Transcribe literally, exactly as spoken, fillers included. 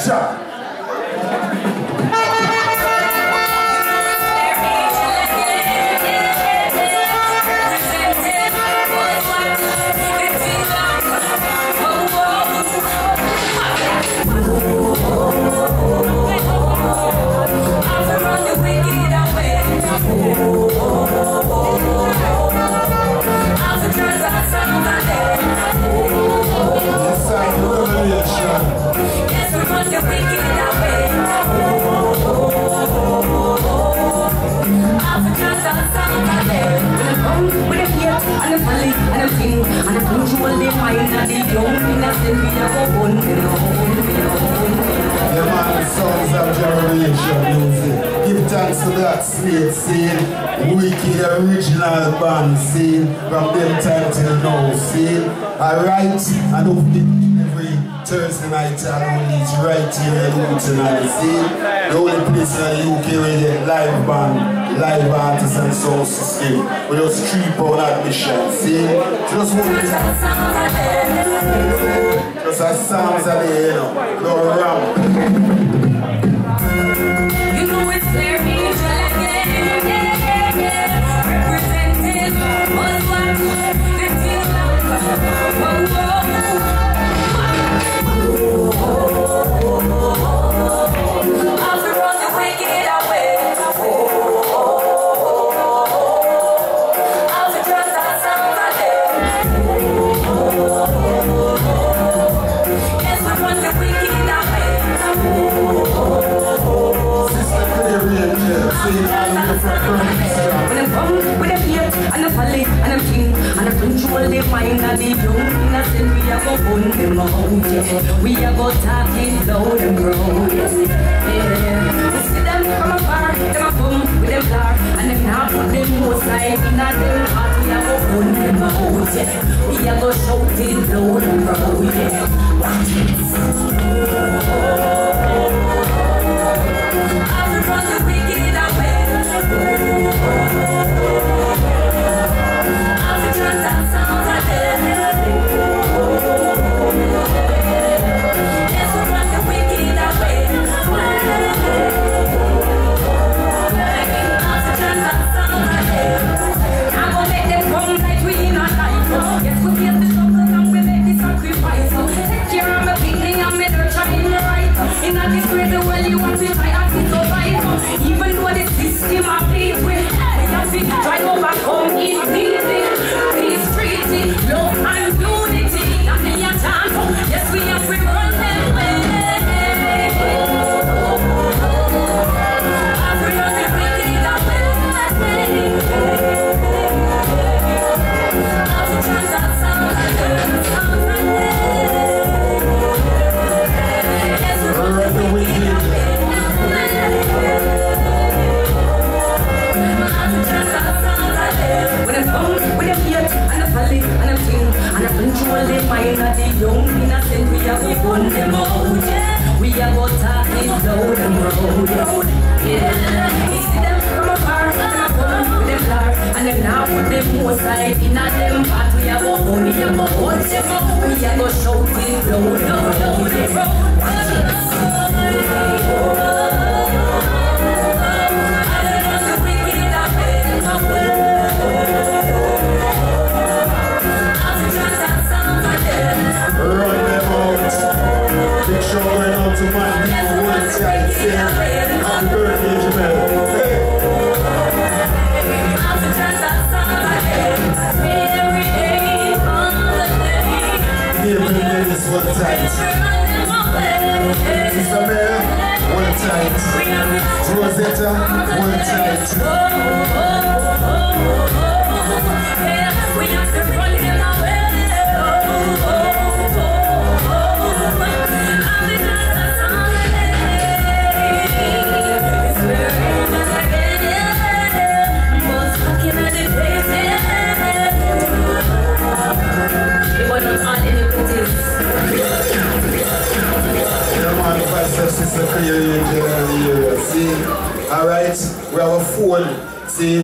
Shot. Yeah, man, the songs of generation music. Give thanks to that Slate scene, wicked original band scene, from them time till now scene. Alright, and every Thursday night I release right here in Hootananny scene. The only place in the U K where they get live band, live artists and sound system. With just three pound admission, see? Just one thing. Just as songs are there, you know, no rap. You know it's their angel again, yeah, yeah, yeah. Representing what's what, fifteen love, oh, oh, oh. I'll run the wicked away, oh, oh. I'll just that sounds like it. When I'm from, when I'm here, and I'm falling, and I'm king, and I'm control the mind of the young innocent, we are go on them out, yeah. We are go talking loud and proud, yeah. We see them from afar, them a come with them flar, and them now put them most like in a them heart, we are go on them out, yeah. We are go shouting loud and proud, yeah. Watch this. I'll run the wicked away. I'll just that sounds like it. Yes, we'll run the wicked away. I'll just that sounds like it. I'm gonna make them come like we not like. Yes, we feel the struggle and we make the sacrifice. Take care of my picking and me nurturing right. In a disgrace, well, you want to try and survive. Even though the system I plead with, we have to try to overcome it easy. Peace, treaty, love and unity. Not me a chance. Yes, we have to run them way. I've run the wicked away. I've turned that sound like it. Yes, we run the wicked away. When I'm found, when I'm here, and I'm falling, and I'm king, and I'm control the mind of the young innocent, we are we burn them out, yeah. We are go talking loud and proud, yeah. We see them from afar, and I'm coming with them flar, and them now put them most like in a them part, we are go only them out, yeah. We are go shouting loud, loud, loud, yeah. Showing out to my people one side, saying happy birthday, Jamel. Hey. Every day is one tight. Sister Mel, one tight. Rosetta, one tight. We have to run him away. See, alright, we have a phone. See.